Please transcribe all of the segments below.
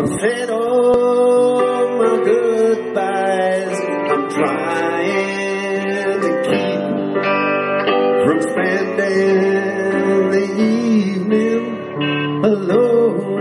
said all my goodbyes. I'm trying to keep from spending the evening alone.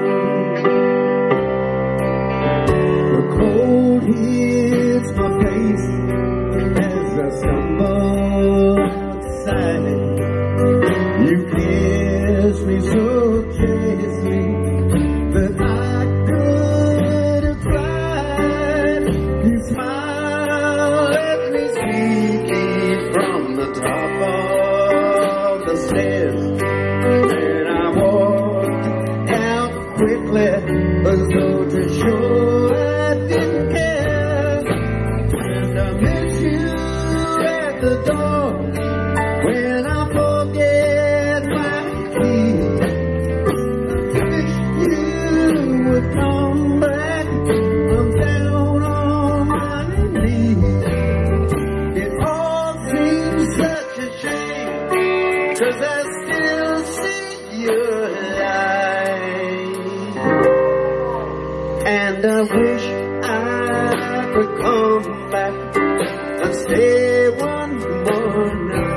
The cold hits my face as I stumble outside. You kiss me so gently that I could have cried. You smile at me sweetly from the top of the stairs, and I walked out quickly as though to show I didn't care. And I miss you at the door when I forget my key. Wish you would come back. I'm down on my knees. It all seems such a shame, 'cause I still see your light. And I wish I could come back and stay one more night.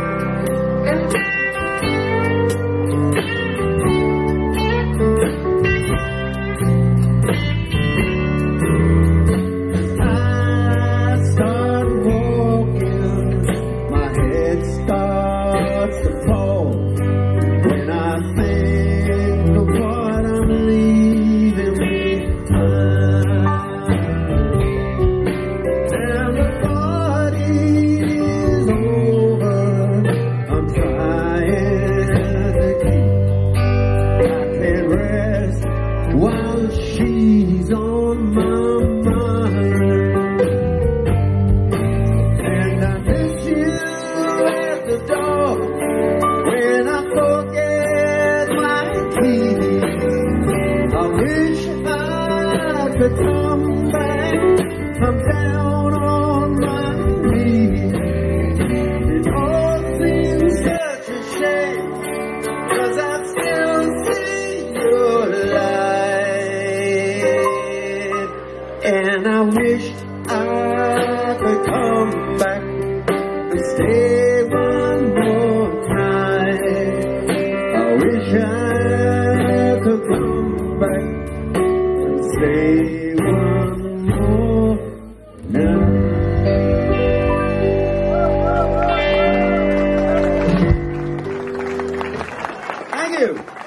I start walking, my head starts to fall when I think of what I'm leaving behind. And the party's over, I'm trying to keep, I can't rest while she's on my mind. And I miss you at the door when I forget my keys. I wish I could come back. I'm down on my knees. It all seems such a shame, 'cause I still see your light. And I wish I could come back and stay one more time. I wish I could come back and stay one more night. Thank you.